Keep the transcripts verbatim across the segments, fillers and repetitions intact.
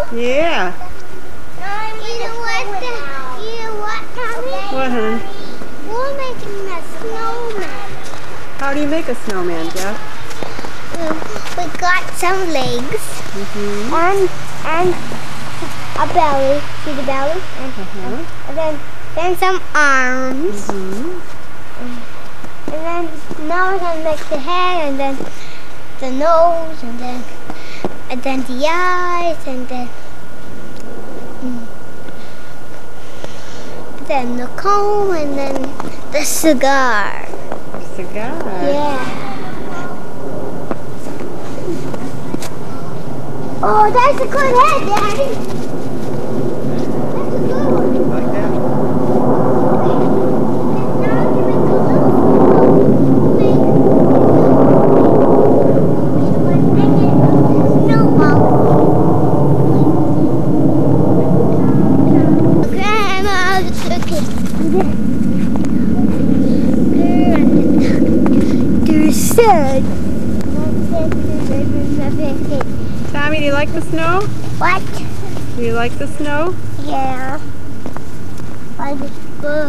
Yeah. You know what? The, you know what, Mommy? What, hon? We're making a snowman. How do you make a snowman, Jeff? Um, we got some legs Mm-hmm. and and a belly. See the belly? And, Uh-huh. and then then some arms. Mm-hmm. And then now we're gonna make the head and then the nose and then and then the eyes and then mm, then the comb and then the cigar. Cigar. Yeah. Oh, that's a good head, Daddy. That's a good one. Like that? Tommy, do you like the snow? What? Do you like the snow? Yeah. But it's good.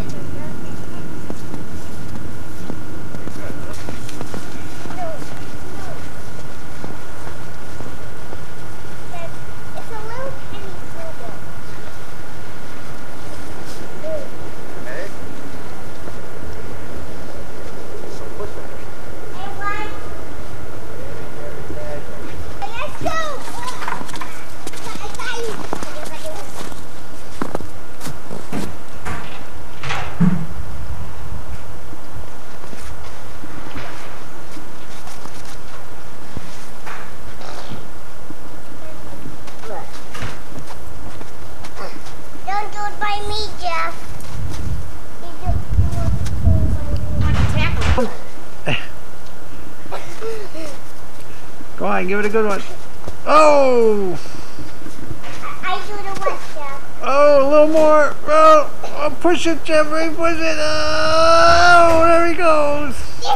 Go on, give it a good one. Oh! I do the what, Jeff? Oh, a little more. Oh, oh push it, Jeffrey, push it. Oh, there he goes.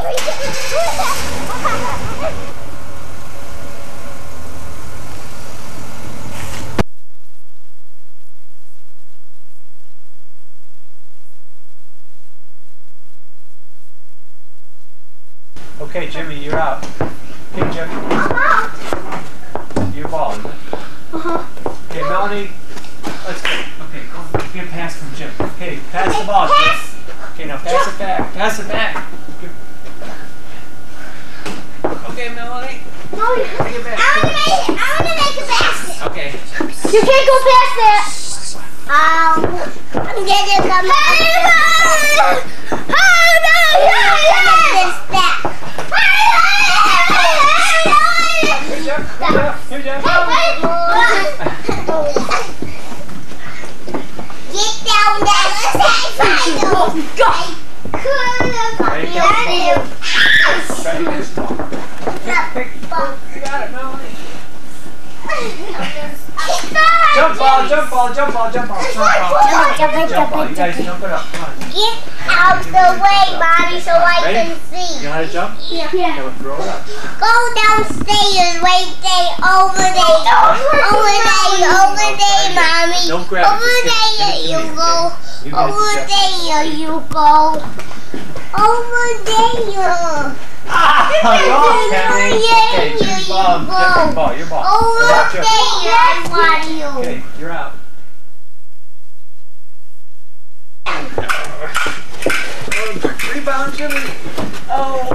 Okay, Jimmy, you're out. Okay, Jimmy. I'm out. You're ball, isn't it? Uh-huh. Okay, Melanie, let's go. Okay, go get a pass from Jim. Okay, pass the ball, Jim. Okay, now pass it back. Pass it back. Okay, Melanie. No, you Take it back. I want to make, I want to make a basket. Okay. You can't go past that. Um, I'm getting some. Hey, Mom! Oh, no, no, no! This back. Here, Jeff. Here, Jeff. Here, Jeff. Get down there. Let's have fun. Go. Ready, Cool. Try this ball. Pick, pick. You got it, Melanie. Jump ball, jump ball, jump ball, jump ball, jump ball. Jump, jump, Jump ball. You guys jump it up. Come on. Get out the way, Mommy, so I Ready? can see. You know how to jump? Yeah. Okay, we'll throw it up. Go downstairs, right there, over there, over there, over there, Mommy. Don't grab it, Over just there give it to you me, go. okay? You get it to Over Jeff. there you go. Over there. Ah! Go off, Tammy. Yeah, Okay, yeah, choose you ball. go. Different ball. Your ball. Over Watch there, it. I want you. Okay, you're out. Oh, rebound, Jimmy. Oh.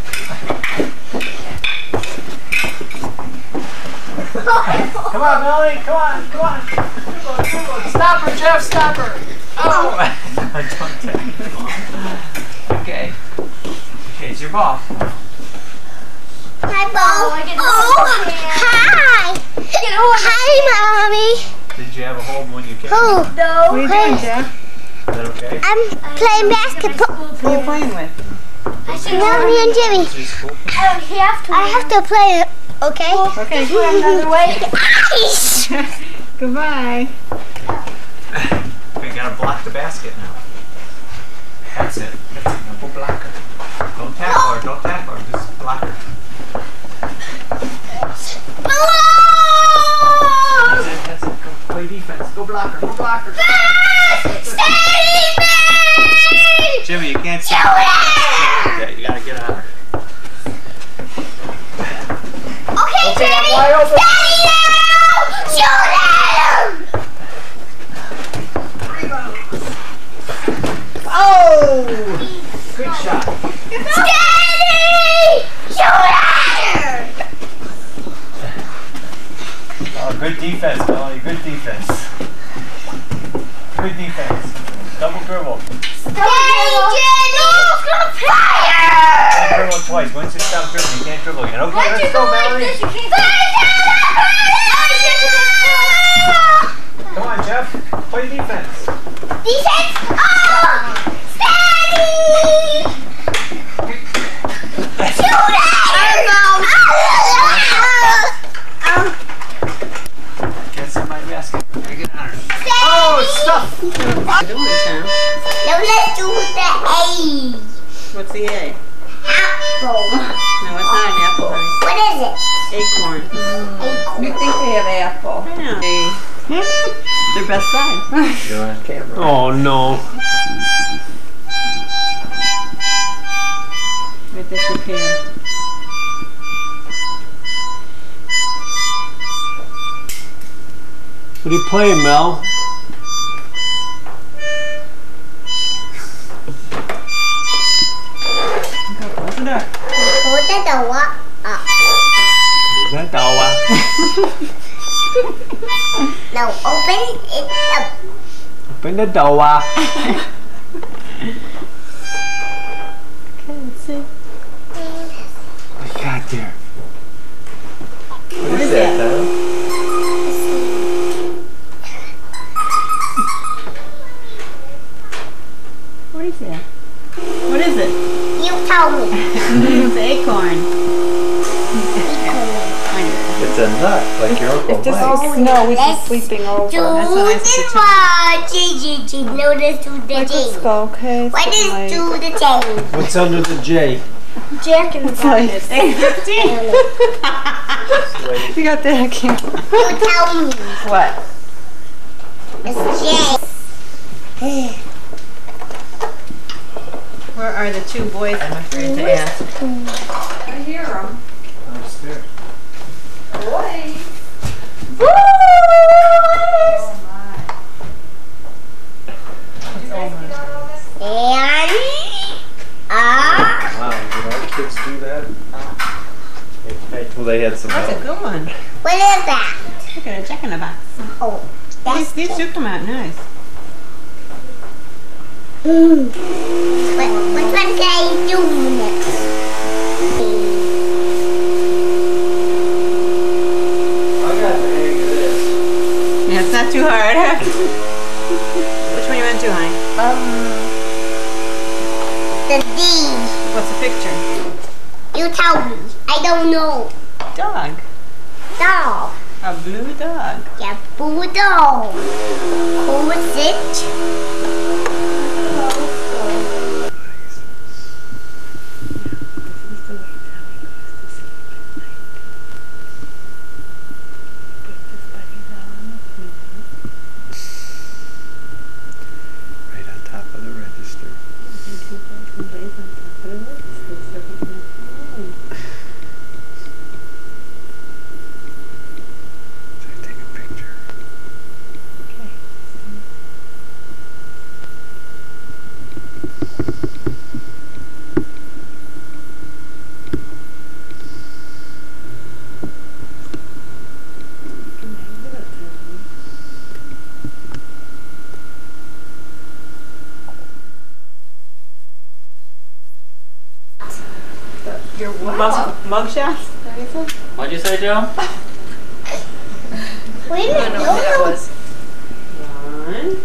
Come on, Melanie. Come on. Come on. Come on, come on. Stop her, Jeff. Stop her. Oh. I don't take the ball. Okay. Okay, it's your ball. Hi, Bo. Oh, hi. Hi, Mommy. Did you have a home when you came? Oh, What are you doing, Jeff? Is that okay? I'm playing basketball. Who are you playing with? Mommy and Jimmy. Is this cool? I don't have to. I have to play it, okay? Okay. Another way. Ice. Goodbye. We gotta block the basket now. That's it. That's it. Now go block her. Don't tackle her. Don't tackle her. Just block her. That's it. blocker. More blocker. Steady me! Jimmy, you can't stop. Okay, you gotta get out. Okay, Okay, Jimmy! I'm wide open. Steady now! Shoot him! Oh! Good shot. Steady! Shoot him! Oh, good defense, Melanie. Good defense. Good defense. Double dribble. Steady, Jimmy! Fire! Don't dribble twice. Once you stop dribbling, you can't dribble again. Okay, Once let's you go, go like Melanie. this, you can't. Come on, Jeff. Play defense. Defense! Oh! Steady! Shoot it! Get somebody basket. Very good honor. Steady! Oh, it's stuff. What are you doing, Sam? Now let's do the A. What's the A? Apple. No, it's not an apple, honey. What is it? Acorn. Acorn. You think they have apple? I know. Their best friend. You're on camera. Oh no. With this repair. What are you playing, Mel? Close the door. Hold the door up. Is that Dawa? Now open it up. Open the Dawa. Okay, let's see. What you got there? What is that, Tom? What is that? What is it? You tell me. It's acorn. It's a nut, like your Uncle If this Mike. was snow, we'd be Let's sleeping over. Do That's what I the said. one. G, G, G. No, let's do the Like, let's J. go, okay? What It's is like- do the J? What's under the J? Jack in the It's like, fifteen. you got that, I can't. You tell me. What? It's J. Where are the two boys? I'm afraid to ask. I hear them. Upstairs. Boy. Boys. Oh, And ah, Wow, did our kids do that? Well, they had some That's a help. good one. what is that? Look at a Jack in the box. Oh, that's These, these do come out nice. Mm. What, what one can I do next? I got the hang of this. Yeah, it's not too hard. Which one you want to do, honey? Um, the D. What's the picture? You tell me. I don't know. Dog. Dog. A blue dog. Yeah, bulldog. Who is it? Right on top of the register. So I take a picture. Your mug, mug shots? What'd you say, Joe? Wait a minute. No, no. was. One.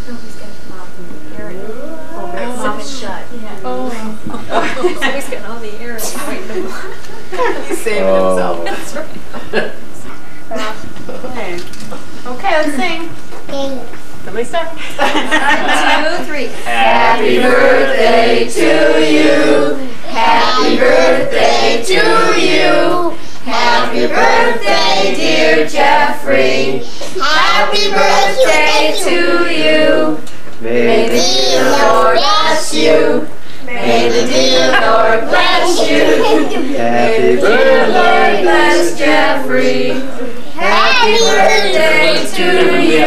Mouth shut. Yeah. Oh. So he's getting all the air and fighting them. He's saving Oh. himself. That's right. Okay. Okay, let's sing. Okay. Somebody start. One, two, three. Happy birthday to you. Happy birthday to you. Happy birthday, dear Jeffrey. Happy birthday to you. May the dear Lord bless you. May the dear Lord bless you. May the dear Lord bless Jeffrey. Happy birthday to you.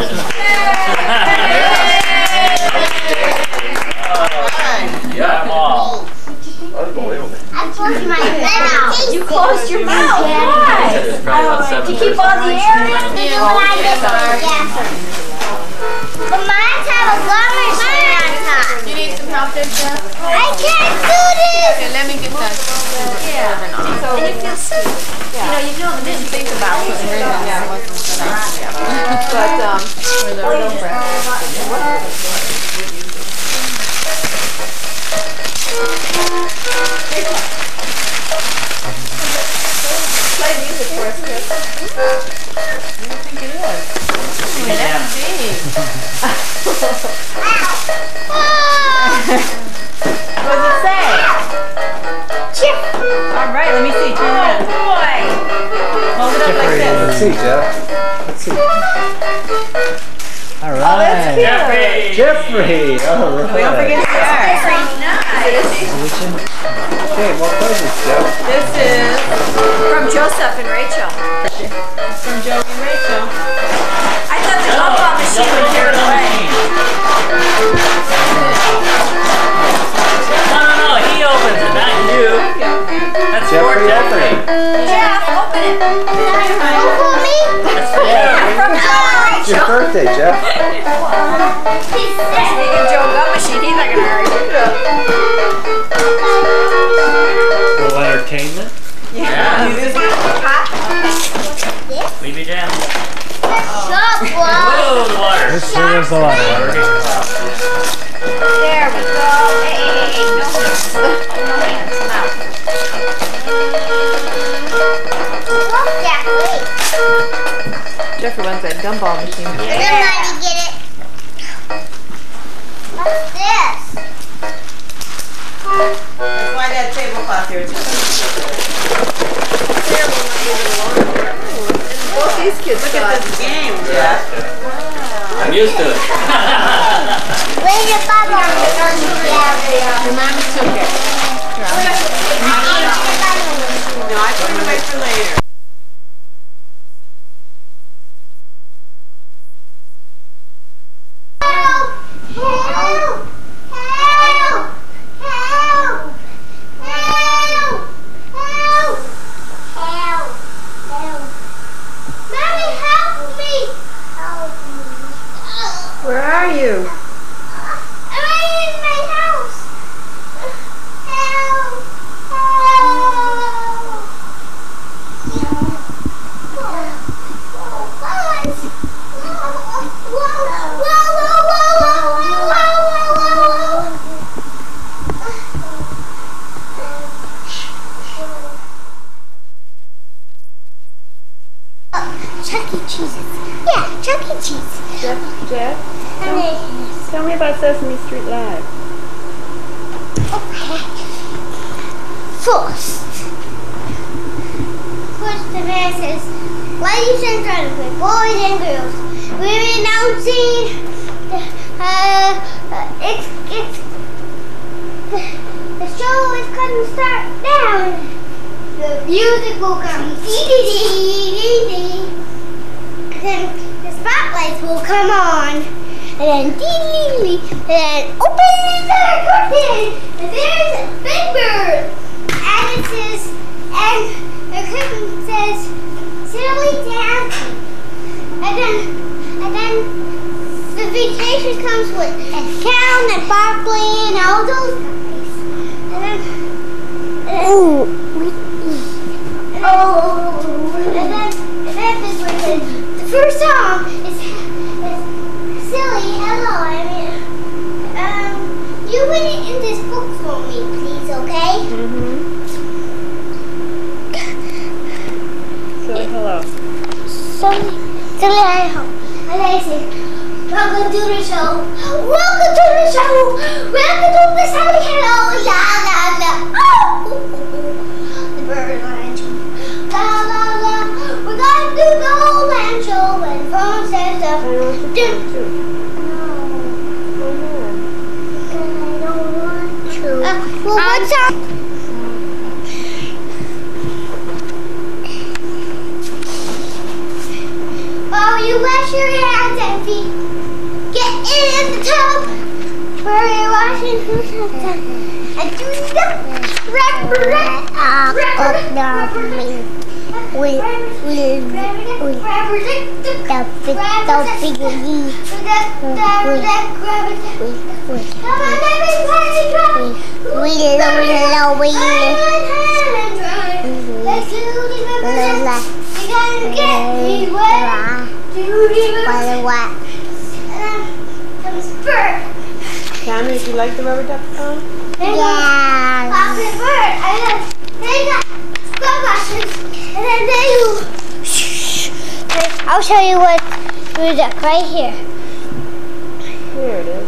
Yeah, Mom. Unbelievable. I closed my mouth. You closed your mouth. Why? There's probably about seven. To keep all the air in? This is what I did for Jasper. But mine have a gum machine on top. You need some help there, Jeff? I can't do this. Okay, let me get that. Yeah. So, and you feel sick. You know, you know the Didn't minute. think about it. Yeah, it wasn't a good idea. But, um, for the real breath. Play music for us, Chris. I don't think it is. Yeah. What does it say? Chip. All right, let me see. Turn it on. Boy. Hold it up like Let's this. see, Jeff. Let's see. All Oh, right. that's cute. Jeffrey! Jeffrey. Oh, We don't forget the art. Okay, more presents, Jeff. This is From Joseph and Rachel. from Joey and Rachel. I thought the gumball machine would tear it away. No, no, no, he opens it, not you. That's for Jeffrey, open Jeffrey. it. Jeff, open it. Oh, for me? That's for you. From Joe and It's your Rachel. birthday, Jeff. He's sick. Speaking of Joe gum machine, he's not gonna hurry. Little entertainment. Yeah. Leave it down. Shut up. Whoa, the water. This is the water. There we go. Hey, hey, hey, hey. No hands. No hands. Come out. Look, Jack, wait. Jeffrey wants that gumball machine. And then Mommy get it. What's this? That's why that tablecloth here is Both these kids Look at this game, Jeff. I'm used to it. Where's your bubble? Your mommy took it. No, I put it away for later. Help! Help! Help! Help! Help! Help! Help! Help! Mommy, help me! Help me! Where are you? I'm in my house! Help! Chuck E. Cheese. Yeah, Chuck E. Cheese. Jeff, Jeff, And tell me about Sesame Street Live. okay. First. First the man says, ladies and gentlemen, boys and girls, we're announcing the, uh, uh, it's, it's, the, the show is going to start now. The music will come, dee dee dee dee dee. Then the spotlights will come on, and then dee dee dee, and then open the curtain, and there's a big bird, and it says, and the curtain says, silly dancing, and then, and then the vacation comes with and Count and Barkley and all those guys, and then, and then oh. Oh, and then, and then this one says, the first song is, is Silly, hello, I mean, um, you put it in this book for me, please, okay? Mm-hmm. Silly hello. Silly, Silly, hello. And I say, welcome to the show, welcome to the show, welcome to the Silly, hello, la, la, la, oh, the bird line. Dun, dun. I don't want to. Uh, well, what's up? Oh, you wash your hands and feet. Get in the tub where you're washing your hands and do the rap, rap, rap, rap, we, we, we, the big, the big, come on, everybody, try. We, we, we, let's do the rap. You gotta get me wet. Do the rap. Tammy, do you like the rubber duck song? Yeah. Papa Bird. I got, they got scrub brushes, and then they do. I'll show you what rubber duck right here. Here it is.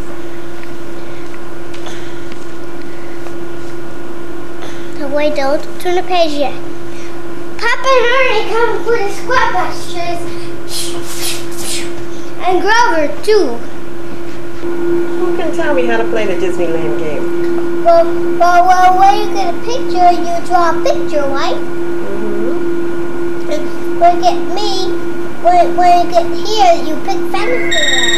So wait, don't turn the page yet. Papa and Ernie come with the scrub brushes, and Grover too. Who can tell me how to play the Disneyland game? Well, well, well, when you get a picture, you draw a picture, right? Mm-hmm. And when you get me, when, when you get here, you pick fantasy.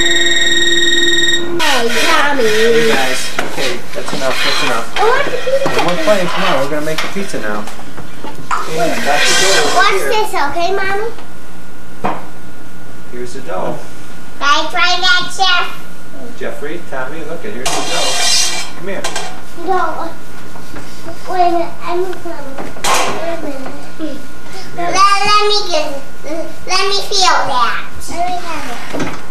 Hey, Tommy. Hey guys, okay, that's enough, that's enough. I want the pizza. No more playing, come on, we're gonna make the pizza now. Yeah, that's the dough over Watch here. this, okay, Mommy? Here's the dough. Guys, try that, Chef. Jeffrey, Tommy, look at here's the dough. Come here. No. Wait a minute, I'm coming. Wait a minute. Let, let me get it. Let me feel that. Let me have it.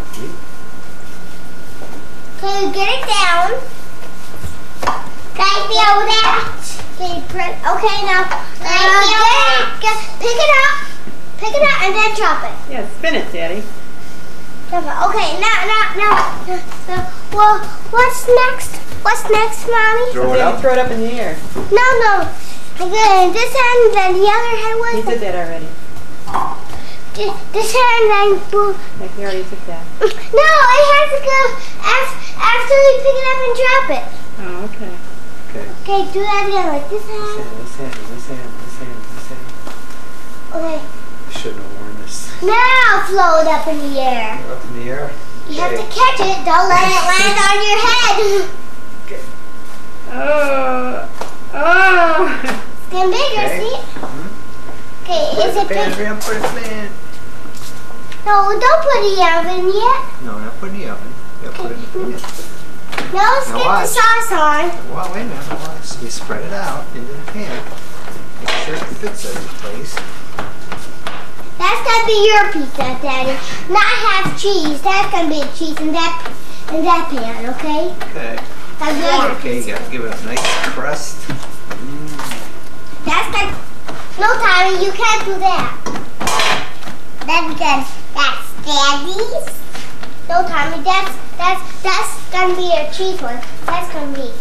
Okay, get it down. Can I feel that? Okay, press. Okay, now. Can I feel that? Get, pick it up. Pick it up and then drop it. Yeah, spin it, Daddy. Drop it. Okay, now, now, now. now well, what's next? What's next, Mommy? Throw it Daddy, up. throw it up in the air. No, no. Again, this hand and then the other hand was. You did that already. This, this hand and boom. Like, you already took that. No, it has to go after, after we pick it up and drop it. Oh, okay. Okay. Okay, do that again, like this This hand. hand, this hand, this hand, this hand, this hand. Okay. I shouldn't have worn this. Now float up in the air. Up in the air. You have to Okay. catch it. Don't let it land on your head. Okay. Oh. Oh. It's getting bigger, Okay. see? Okay, Put is the it big? pan around, put it in the pan. No, don't put it in the oven yet. No, not put it in the oven. You gotta put it in the pan. No, let's Now get the watch. sauce on. Well, wait a minute. Watch. You spread it out into the pan. Make sure it fits every place. That's gonna be your pizza, Daddy. Not half cheese. That's gonna be cheese in that in that pan, okay? Okay. That's the other Okay, you gotta give it a nice crust. Mm. That's the no, Tommy, you can't do that. That's because that's Daddy's. No, Tommy, that's that's that's gonna be a cheese one. That's gonna be.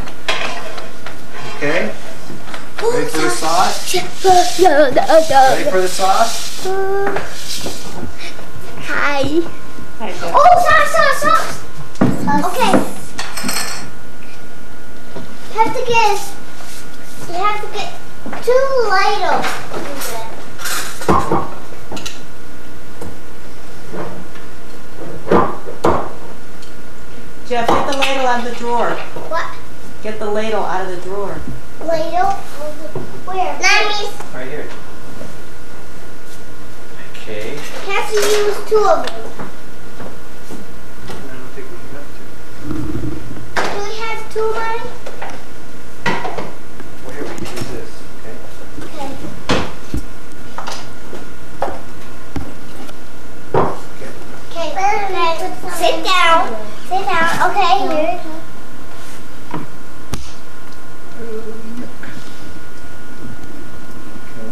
Okay. Ready for the sauce? Ready for the sauce? Hi. Hi, Jeff. Oh, sauce, sauce, sauce. Okay. You have to get. You have to get two ladles. Jeff, get the ladle out of the drawer. What? Get the ladle out of the drawer. Ladle? Where? Mommy's. Right here. Okay. You have to use two of them. I don't think we have to. Do we have two, Mommy? Well, here we can use this. Okay. Okay. Okay. Okay. Sit down. Sit down. Okay, here. Okay.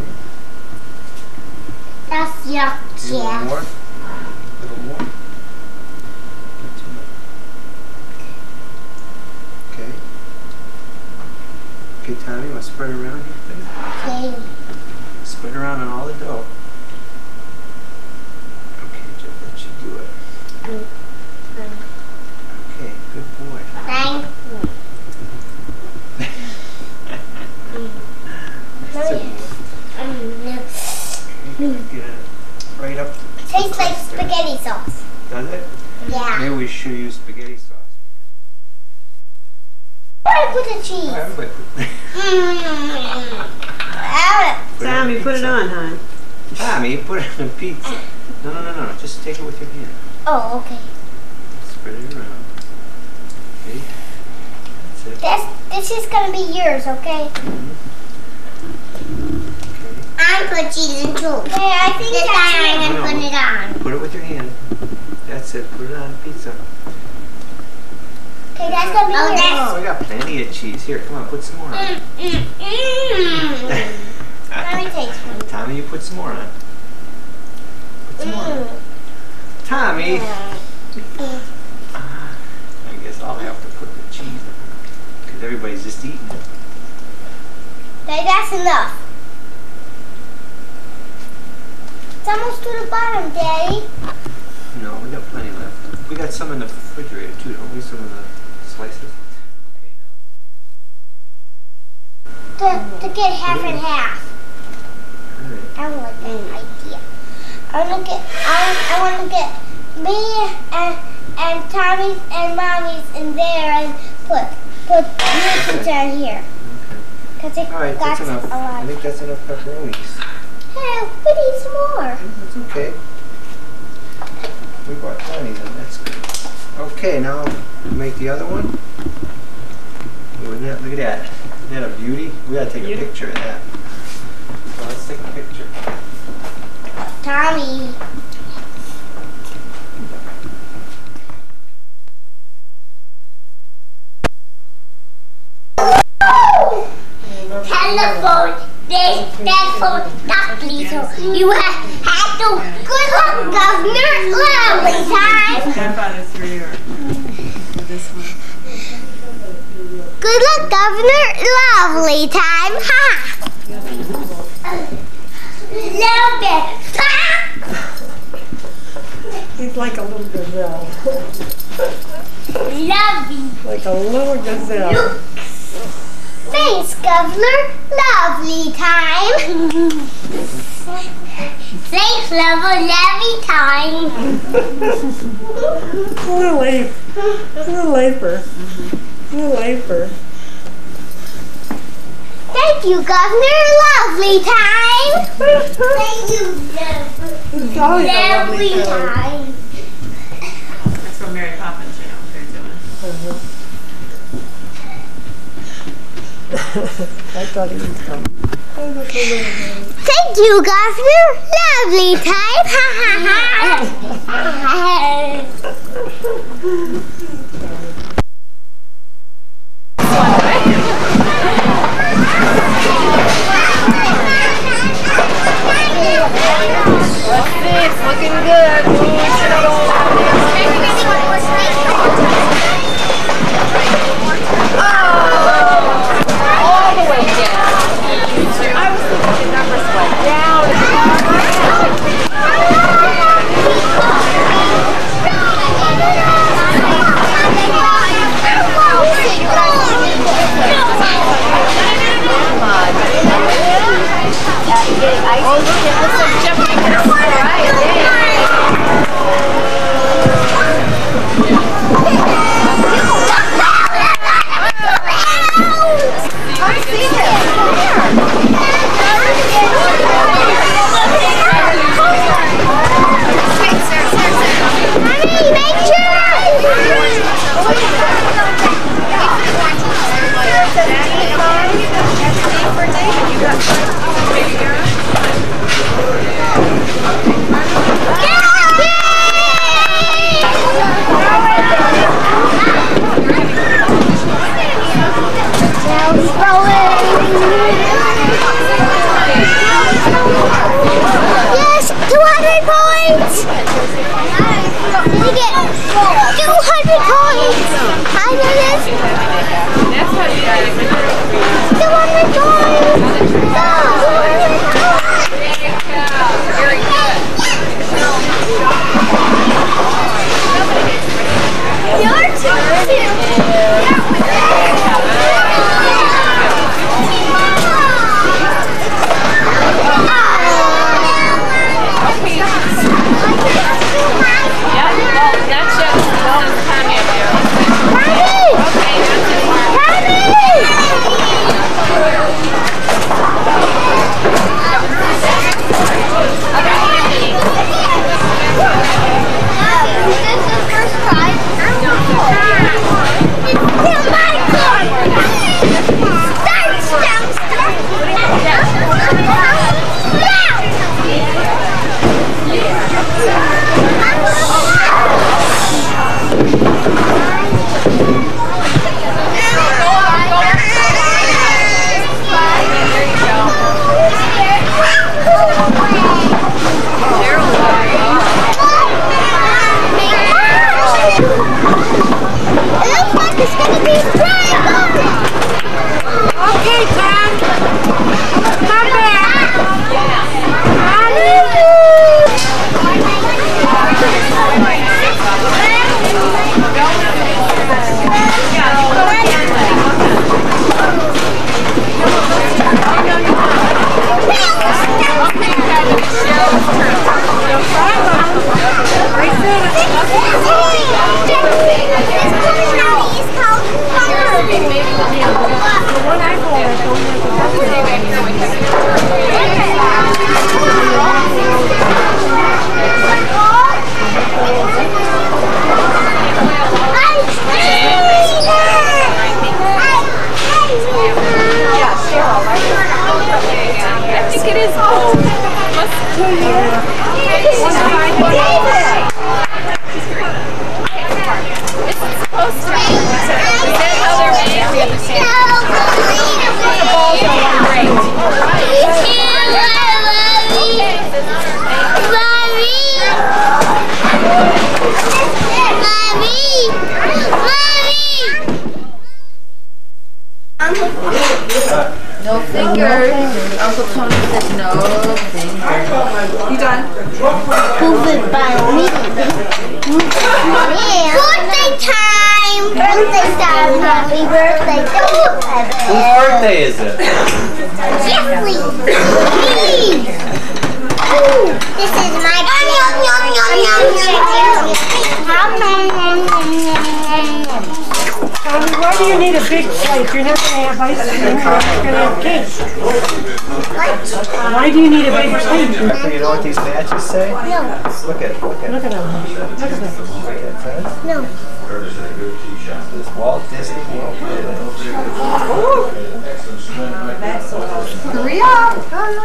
That's yuck, Do you want yeah. more? A little more? Not too much. Okay. Okay, Tommy, want to spread it around here, please? Okay. Spread it around on all the dough. Okay, Jeff, let you do it. Get it right up. Tastes like spaghetti sauce. Does it? Yeah. Maybe we should use spaghetti sauce. Where did I put the cheese? Oh, everybody put Mm. Tommy, put it on, hon. Tommy, put it on pizza. No, no, no, no. Just take it with your hand. Oh, okay. Spread it around. Okay. That's it. This, this is gonna be yours, okay? Mm-hmm. Okay. I'm put cheese in too. Okay, I think this time I'm gonna put it on. Put it with your hand. That's it. Put it on the pizza. Okay, that's gonna be Oh, yours. we got plenty of cheese. Here, come on, put some more on. Mm, mm, mm. Let me taste one. Tommy, you put some more on. Put some more on. Mm. Tommy! Mm. I guess I'll have to put the cheese on. Because everybody's just eating it. Okay, that's enough. It's almost to the bottom, Daddy. No, we got plenty left. We got some in the refrigerator too, don't we? Some of the slices. To, to get half and half. Alright. I like that idea. I want to get, I, I want to get me and, and Tommy's and Mommy's in there and put, put you down here. Cause it Alright, got that's enough. a I lot. think that's enough pepperonis. Hey, we need some more. That's okay. We bought plenty then, that's good. Okay, now make the other one. Ooh, isn't that, look at that. Isn't that a beauty? We gotta take a picture of that. Well, let's take a picture. Tommy. Telephone. This telephone stuck, Lisa. You have had to good luck, Governor. Lovely time. Grandfather three or this one. Good luck, Governor. Lovely time. Ha! Love it. Ha! He's like a little gazelle. Lovely. Like a little gazelle. Thanks, Governor. Lovely time. Thanks, Lover. Lovely time. Little ape. Little aper. Little aper. Thank you, Governor. Lovely time. Thank you, Lover. It's always a lovely Lovely time. time. That's from Mary Poppins, you know what they're doing. I thought he was coming. Oh, look, look, look, look. Thank you, Governor. Lovely time. Ha ha ha. Let's see, it's looking good. All the way down. I was thinking the numbers went down. Oh, look, it looks like jumping. All right, I've seen it. Mommy, make Yes, two hundred points! We get two hundred points! I know this! two hundred points! Go! Very good. Your turn! No fingers. Uncle Tony said no fingers. You done? Move it by me. Birthday time! Birthday time! Happy birthday to you! Whose birthday is it? Jeffrey! Me! This is my Um, why do you need a big plate? You're not going to have ice cream. You're going to have cake. Why do you need a big plate? Jeffrey, you know what these matches say? No. Look at it. Look at it. Look at them. Look at them. No. This Walt Disney World. Hurry up!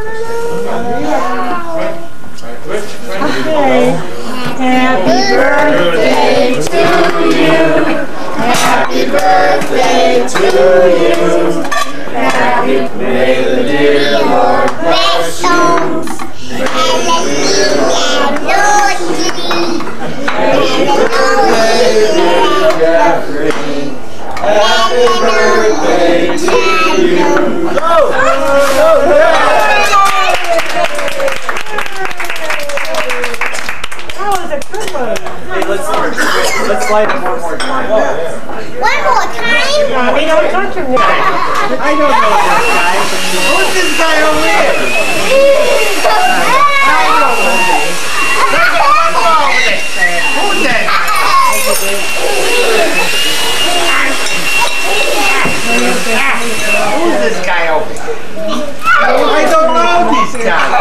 Okay. Happy birthday to you. Happy birthday to you. Happy, may the dear Lord bless you. Happy birthday to you. Go! That was a good one. Hey, let's let's light it one more time. One more time? Mommy, don't touch him now. I don't know this guy. Who's this guy over here? I don't know this. Who's that? Who's this guy over here? I don't know these guys.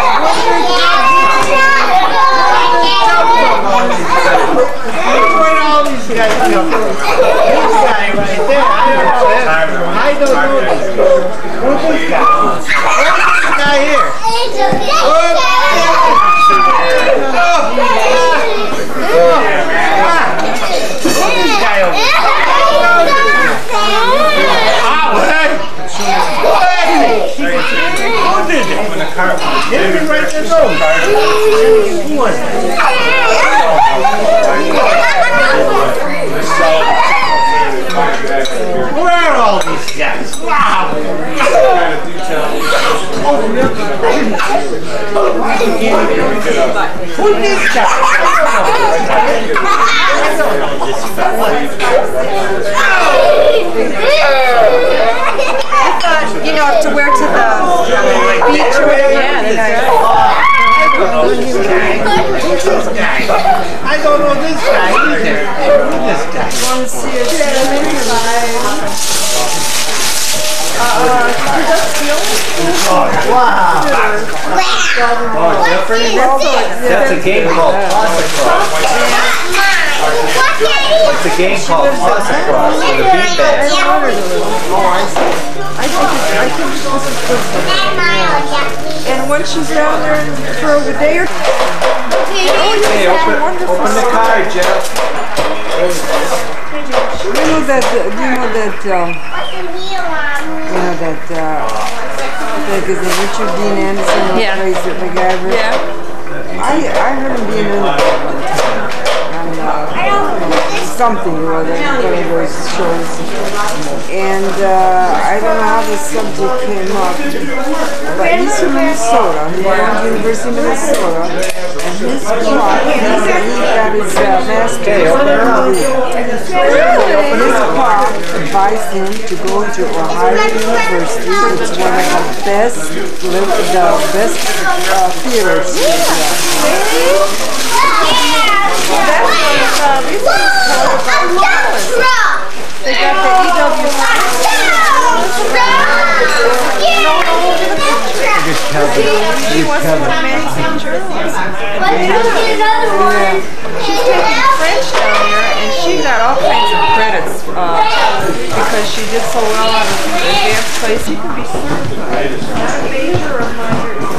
Where are all these guys coming from? This guy right there, I don't know him. I don't know this guy. Who's this guy? Who's this guy here? Who's this guy over here? Get me right there, go. Who was it? Where are all these guys? Wow! Who's this guy? I don't know this fella. You know, to wear to the beach or whatever. Yeah, they're nice. I don't know this guy. Who's this guy? I don't know this guy either. Who's this guy? Want to see a Wow. Oh, Jeffrey? That's a game called Toss-A-Cross. It's a game called Toss-A-Cross with a beat bag. Oh, I see. I think it's, I think this is good. And once she's down there for a day or two. Hey, open, open the car, Jeff. You know that, uh, you know that, um, you know that, uh, that is Richard Dean Anderson who Yeah. plays the MacGyver? Yeah. I, I heard him being in it one time. And, uh, something or other, one of those shows. And, uh, I don't know how the subject came up, but he's from Minnesota. He went to the University of Minnesota. And his clock, he got his, uh, master's Okay, open her up. his clock advised him to go to Ohio University. It's one of the best, the best uh, theaters. Whoa! A dump truck! They got the E W. A dump truck! Yeah! She wants to put Manny's picture. Let's go get another one. She's taking French down there, and she got all kinds of credits uh, because she did so well on the dance place. You can be certified. Not a major or minor, it's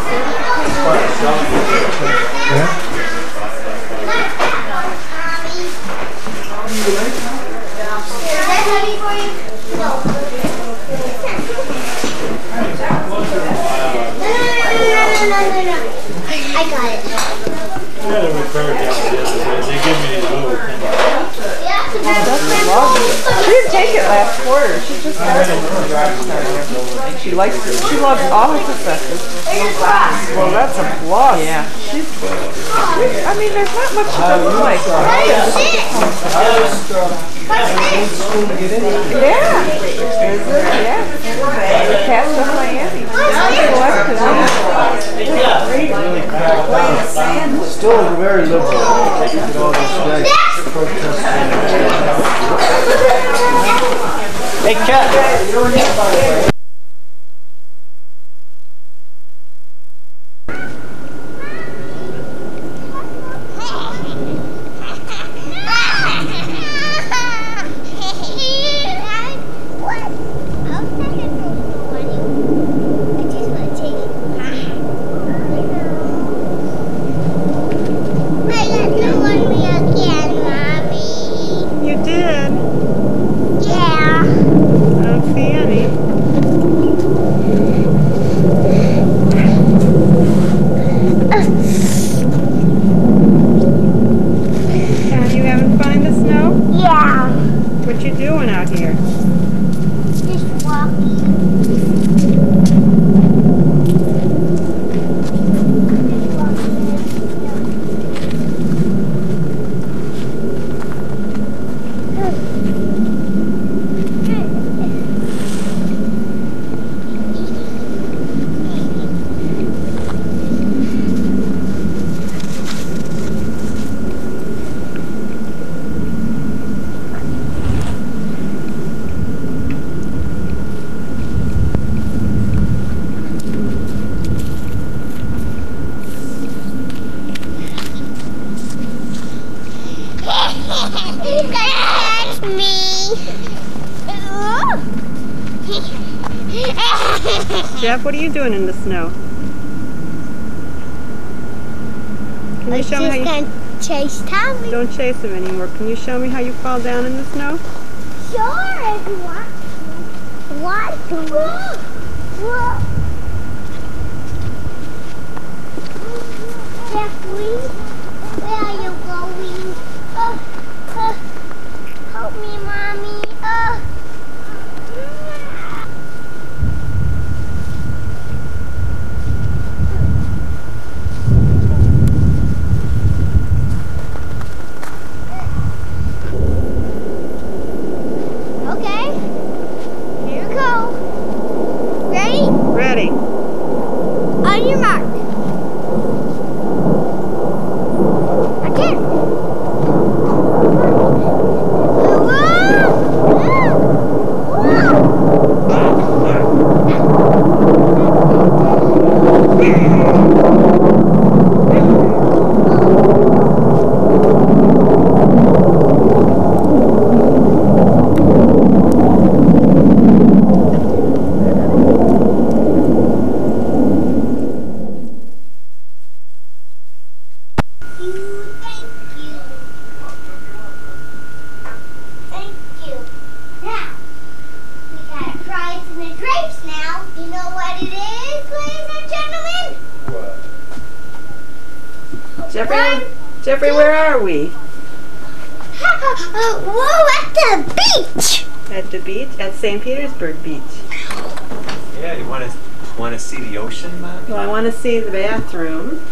certified. Is that honey for you? No. No, no, no, no, no, no. I got it. I had a repair job yesterday. They give me these little things. She didn't take it last quarter. She just got it. She likes it. She loves all her professors. Well, that's a plus. Yeah. She's, I mean, there's not much she doesn't like. Yeah. Is it? Yeah. Cat's up Miami. Still very liberal. All those guys protesting. Hey, Cat. What you doing out here? Just walking. Jeff, what are you doing in the snow? Can you show me how you... gonna chase Tommy. Don't chase him anymore. Can you show me how you fall down in the snow? Sure, if you want to. Want to. Whoa. Jeffrey, where are you going? Oh, uh, help me, Mommy. Oh. Ready. On your mark. Okay. Jeffrey, Jeffrey, where are we? Whoa, at the beach! At the beach? At Saint Petersburg Beach. Yeah, you want to want to see the ocean, Mom? Well, I want to see the bathroom.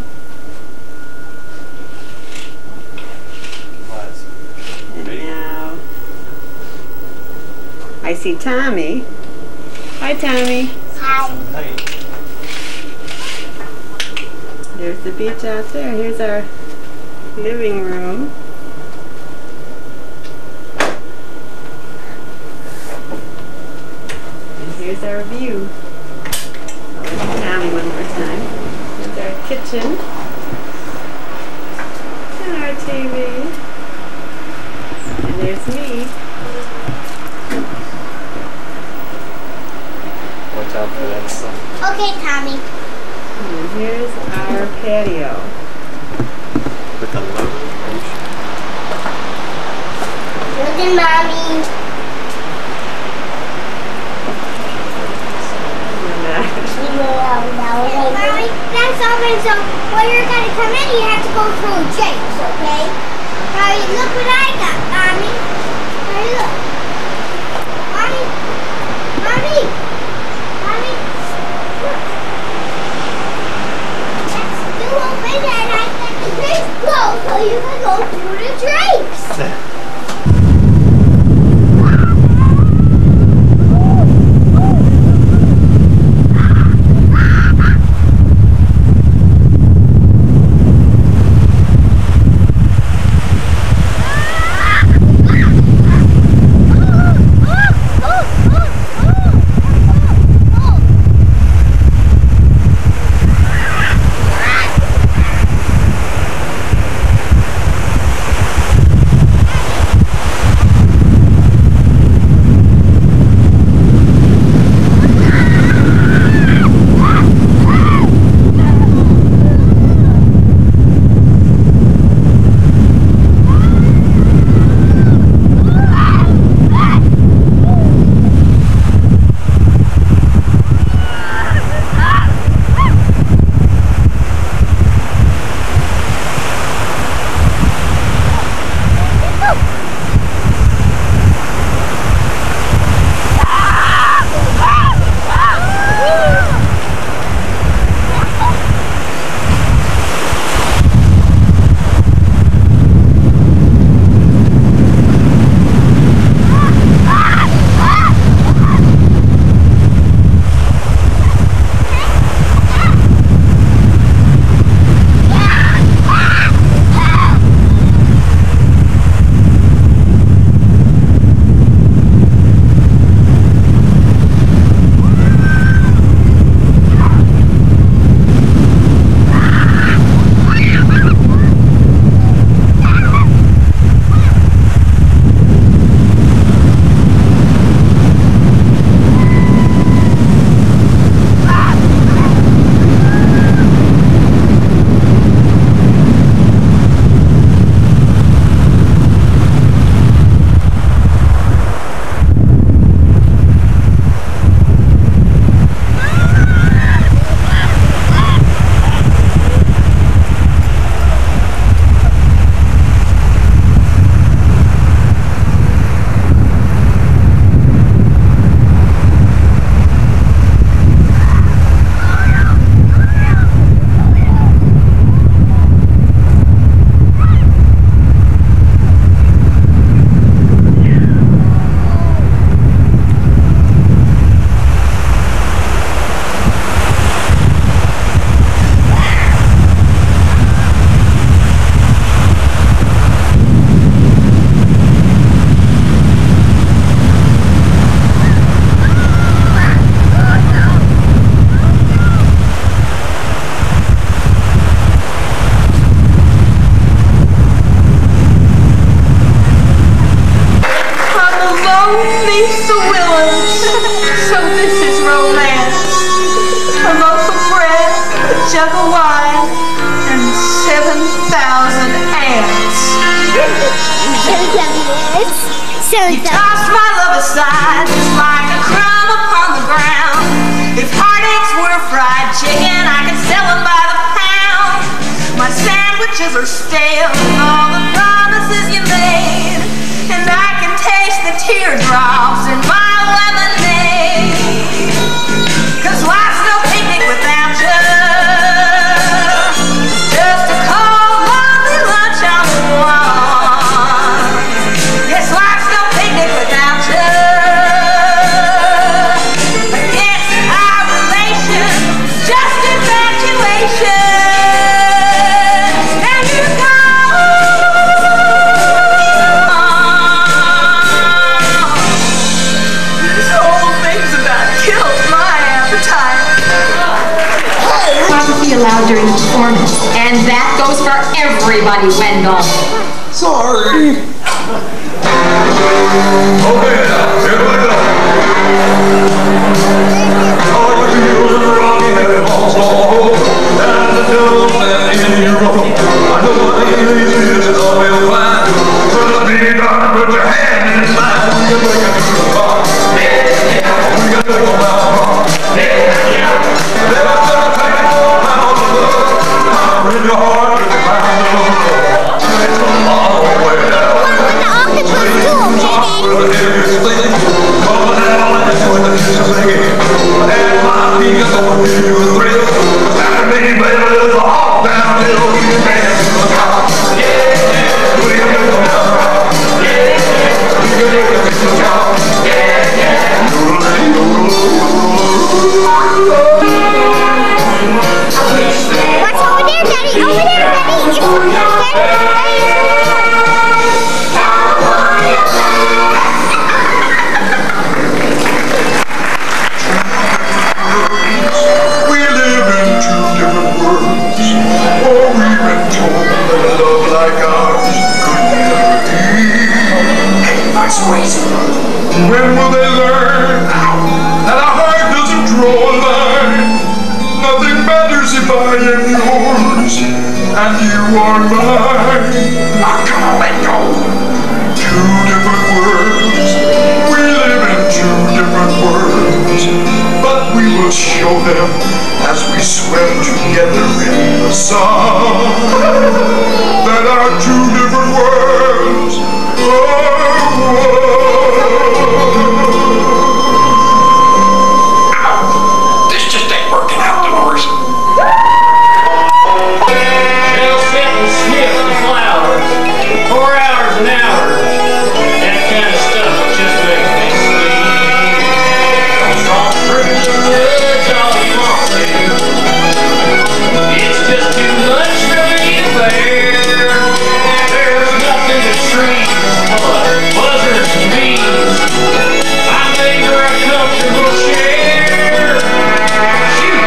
And now I see Tommy. Hi, Tommy. Hi. There's the beach out there. Here's our living room. There's our view. I'll Tommy one more time. There's our kitchen. And our T V. And there's me. Watch out for that sun. Okay, Tommy. And here's our patio. With the lovely ocean. Look at Mommy. Mommy, that's open, so when you're going to come in, you have to go through Jake's, okay? Mommy, look what I got, Mommy. Mommy, look. Mommy. Mommy. Mommy. Look. That's still open, and I got the drapes closed, so you can go through the drapes. You toss my love aside just like a crumb upon the ground. If heartaches were fried chicken, I could sell them by the pound. My sandwiches are stale with all the promises you made, and I can taste the teardrops in my lemonade. Cause life's no picnic without you. Just a cold, lonely lunch on the lawn. Yes, life's no picnic without you. I guess our relation is just infatuation. And you're gone. for everybody, Wendell. Sorry. Okay, here we go. All the wheels are rocking and it all slow. And the devil's standing in your room. I know what it is, it's all real fine. So just be down and put your hand in mine. We can make it through the bar. Yeah, yeah. We can make it down. Yeah, yeah. Never gonna take it all out of love. I'm in your heart with the mind of love. It's a long way down. What's over there, Daddy? Over there, Daddy! We live in two different worlds, or we've been told that a love like ours could never be. When will they learn that our heart doesn't draw a line? Nothing matters if I am yours and you are mine. Now come on, let go. Two different worlds. We live in two different worlds. But we will show them as we swim together in the sun that our two different worlds are one. Ow! This just ain't working out, Dolores. They'll sit and sniff the flowers for hours and hours. That kind of stuff just makes me sleep. Strong fruit and woods, all you want to. It's just too much for me to bear. There's nothing to treat but buzzards and bees. I think we're a comfortable share. Shoot!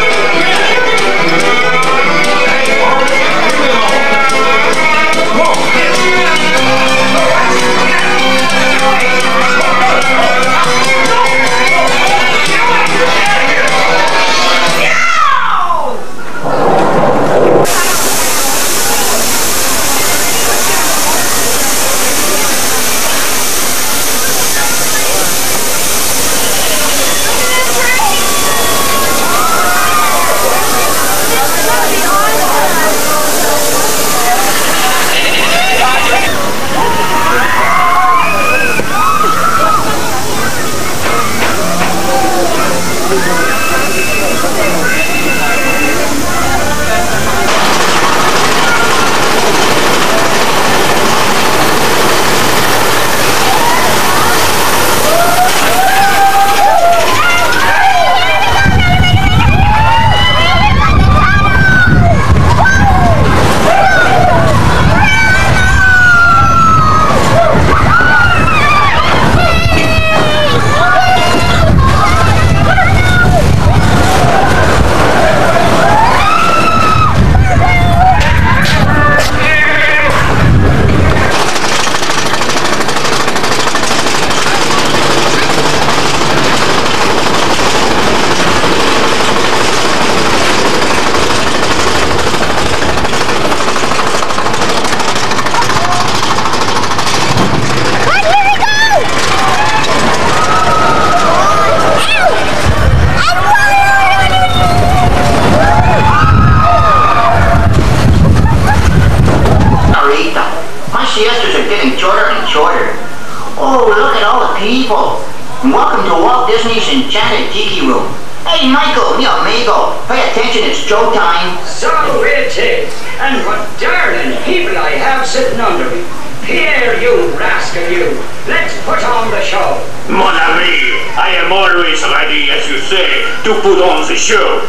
people. Welcome to Walt Disney's Enchanted Tiki Room. Hey, Michael, mi amigo, pay attention, it's show time. So it is. And what darling people I have sitting under me. Pierre, you rascal, you. Let's put on the show. Mon ami, I am always ready, as you say, to put on the show.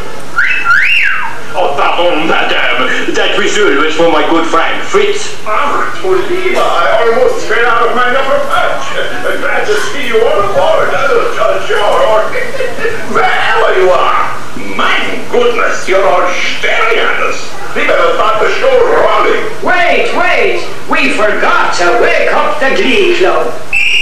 Oh, pardon, madame. That whistle was for my good friend, Fritz. Ah, Oliva, I almost fell out of my upper patch. Glad to see you on board. Uh, sure. There you are. My goodness, you're all staring at us. We better start the show rolling. Wait, wait! We forgot to wake up the Glee Club.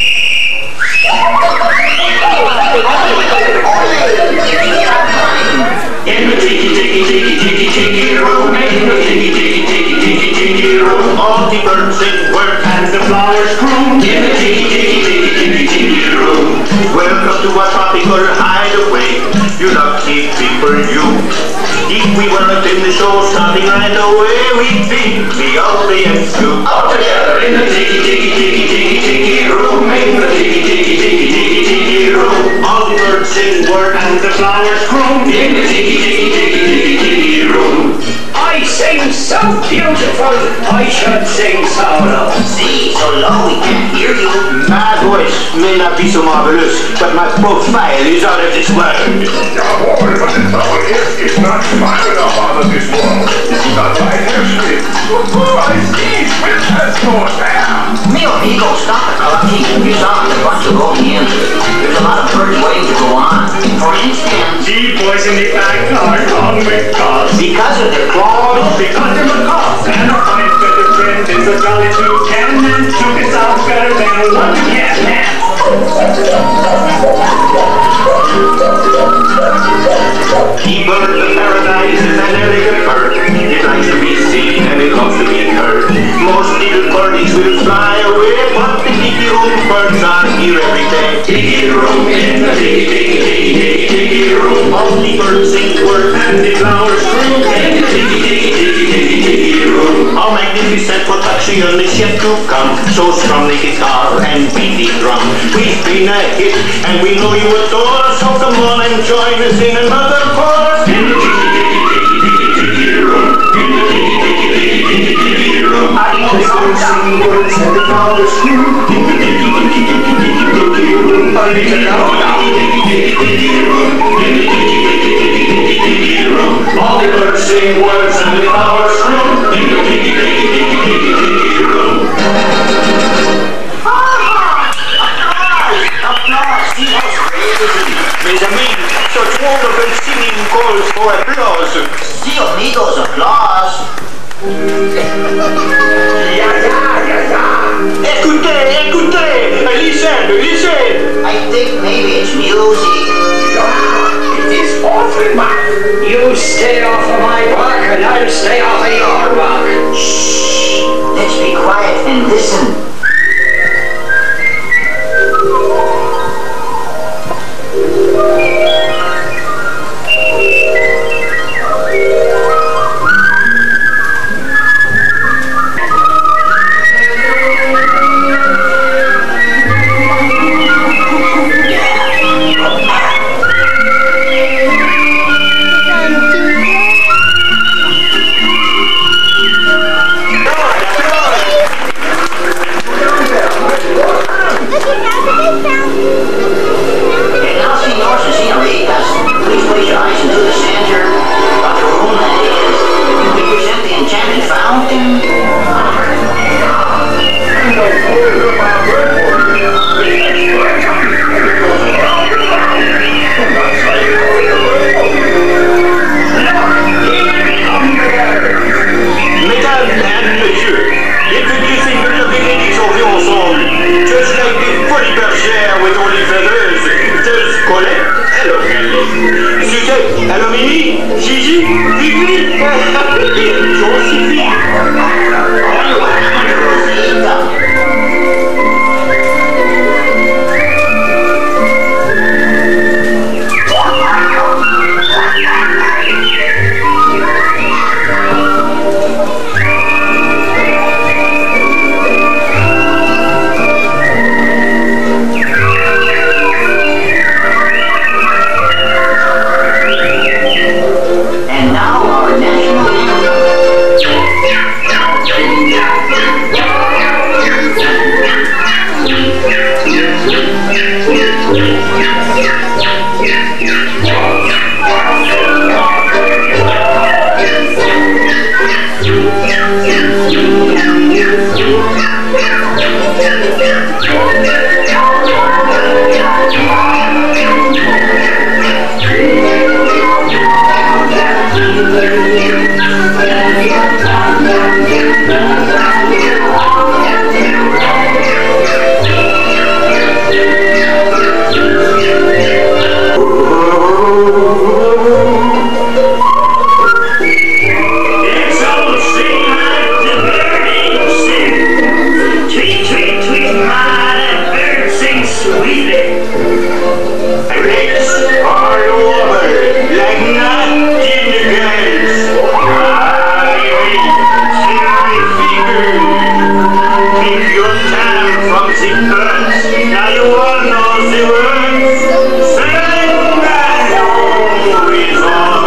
In the tiki tiki tiki tiki tiki room, in the tiki tiki tiki tiki tiki room, all the birds sing work and the flowers croon. In the tiki tiki tiki tiki tiki room, welcome to our tropical hideaway. You lucky people, you. If we weren't in the show starting right away, we'd be the audience too. All together in the tiki tiki tiki tiki tiki room, in the tiki tiki tiki tiki tiki room, all the birds sing work and the flowers croon. In the tiki tiki tiki tiki tiki room. I sing so beautiful, I should sing so low. See, so low we can't hear you. My voice may not be so marvelous, but my profile is out of this world. Yeah, boy, but the trouble is, it's not fine enough out of this world. It's not like history. I see, Smith has no hair. Me amigo, stop the clucking. You sound like a bunch of Romanians. There's a lot of birds waiting to go on. For instance, The boys in the back are on with cars. because of their claws. Because they're macaws and a fine feather friend is a jolly toucan, and toucan sounds better than what you can. The bird of paradise is an elegant bird. It likes to be seen and it loves to be heard. Most little birdies will fly away, but the tiki room birds are here every day. Tiki room in the tiki tiki tiki tiki tiki room. All the birds sing words and the flowers croon. In the tiki tiki tiki tiki tiki room. Our magnificent production is yet to come. So strum the guitar and beat the drum. We've been a hit and we know you adore. So come on and join us in another chorus. In the tiki tiki tiki tiki tiki room. In the tiki tiki tiki tiki tiki room. All the birds sing words and the flowers croon. In the tiki tiki tiki tiki tiki room. All the tiki tiki tiki room. In the tiki tiki tiki tiki tiki room. All the birds sing words and the flowers croon. In the tiki tiki tiki tiki tiki room. Applause! See, that was crazy. Mes amis, such wonderful singing calls for applause. See, amigos, applause. Ya, ya, ya, ya. Écoutez, écoutez, listen, listen. I think maybe it's music. It is awfully much. You stay off of my rock and I'll stay off of your rock. Shh! Let's be quiet and listen. Thank you. music burns. Now you all know the words. Sing and you is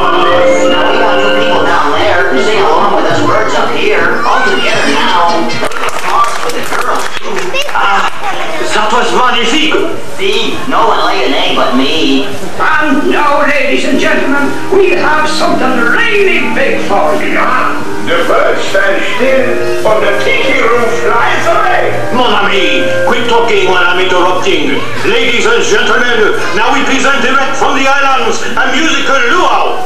us. Now we got two people down there to sing along with us birds up here. All together now. Pause for the girls. Ah, that was magnifique. See, no one laid an egg but me. And now, ladies and gentlemen, we have something really big for you. The birds stand still, but the tiki roof flies away. Mon ami, quit talking while I'm interrupting. Ladies and gentlemen, now we present direct from the islands a musical luau.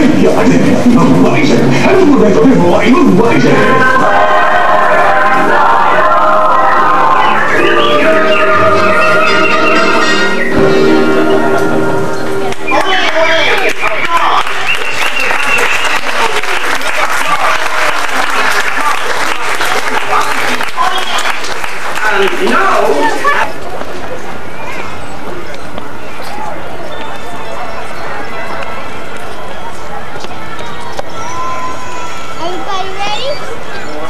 What is it? No! Everybody ready?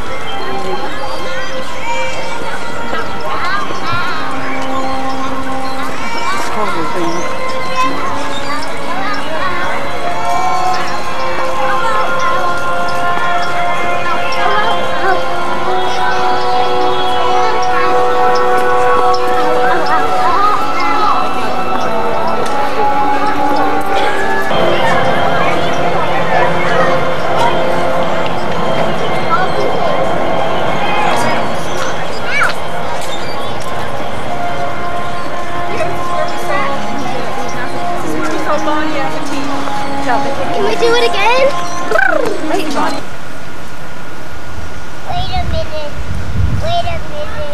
Can we do it again? Wait, Bonnie. Wait a minute. Wait a minute.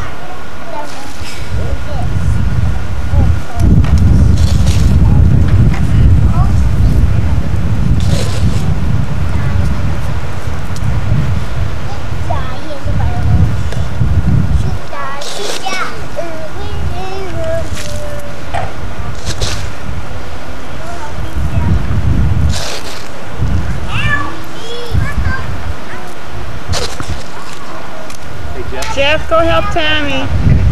Jeff, go help Tammy.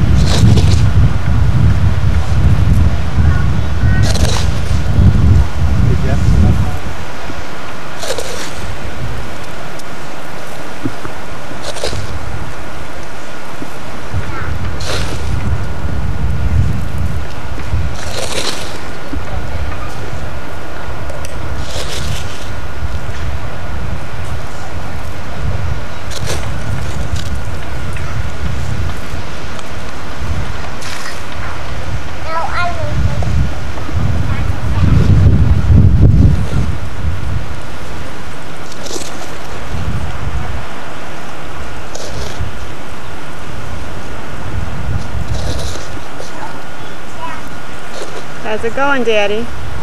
How's it going, Daddy?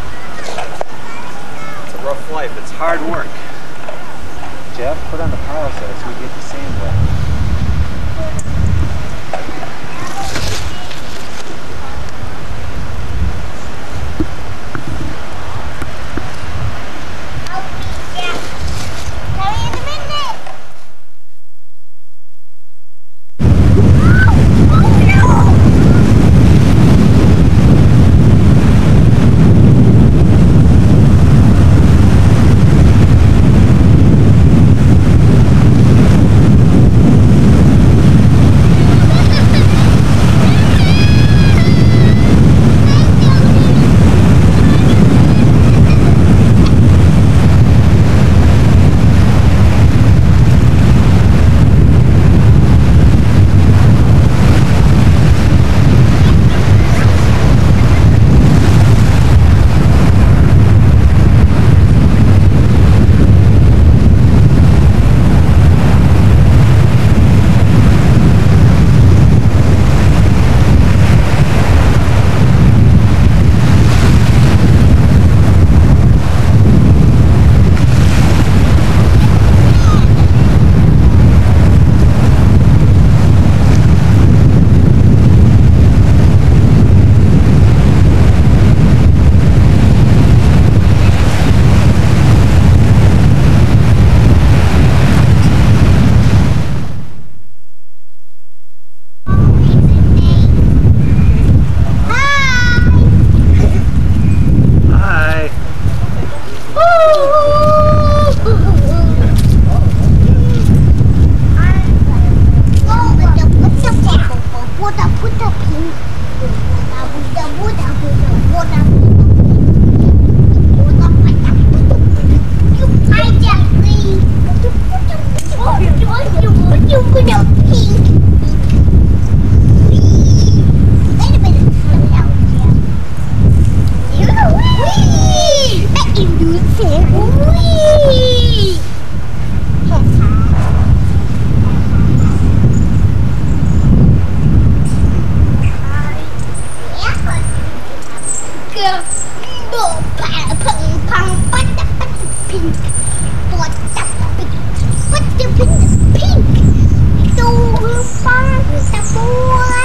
It's a rough life. It's hard work. Jeff, put on the power set so we get the sand wet. Pink, pink, so fun, the boy.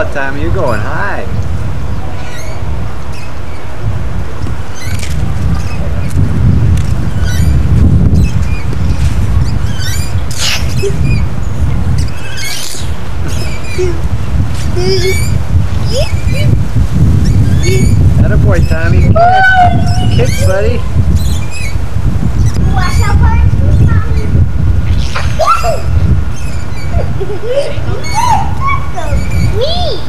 up, Tommy. You're going high. Attaboy, Tommy. Kick, Kick buddy. Watch out for it, Tommy. Wee!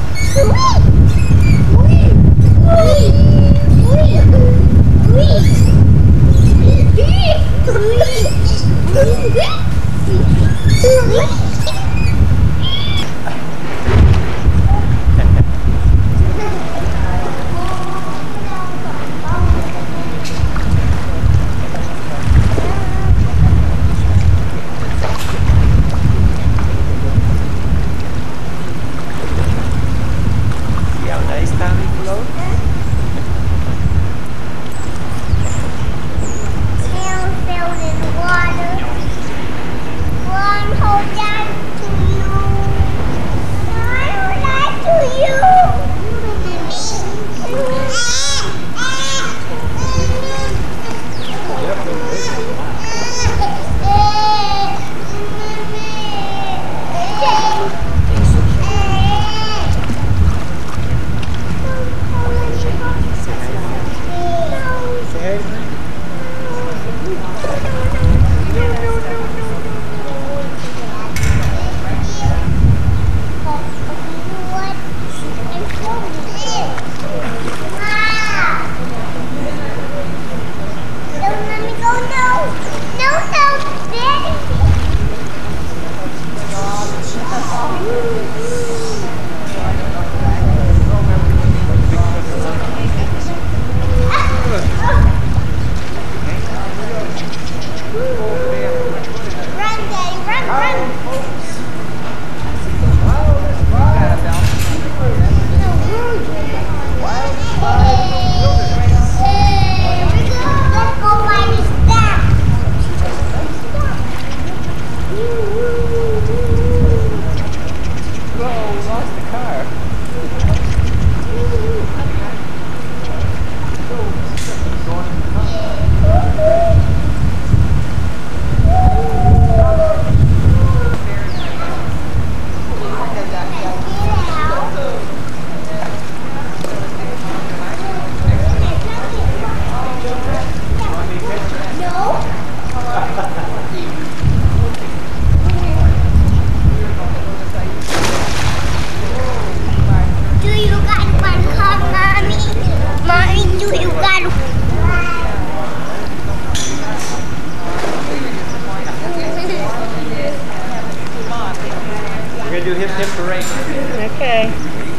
Okay.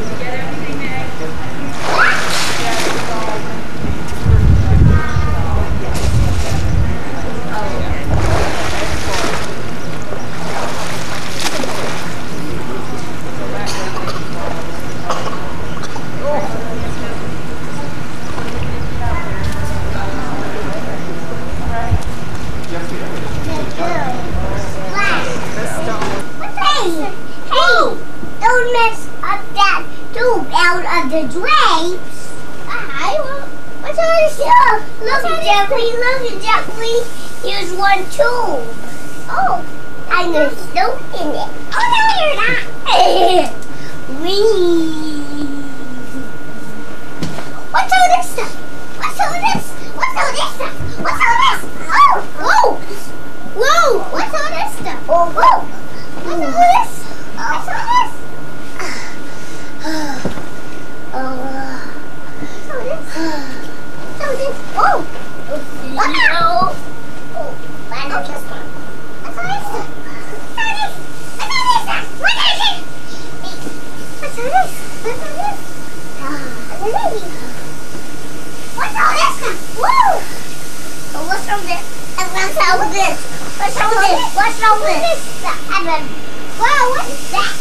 Don't mess up that tube out of the drapes. I will. What's all this stuff? Look at Jeffrey, look at Jeffrey. Here's one tube. Oh, and there's soap in it. Oh, no, you're not. Wee. What's all this stuff? What's all this? What's all this stuff? What's all this? Oh, whoa. Whoa, what's all this stuff? Oh, whoa. What's all this? What's all this? Oh, so this, so this, oh, wow, oh, wow, just one. What's all this? What's all this? What's all this? What's all this? What's all this? What's all this? Woo! Oh, what's all this? And what's all this? What's all this? What's all this? And then, wow, what's that?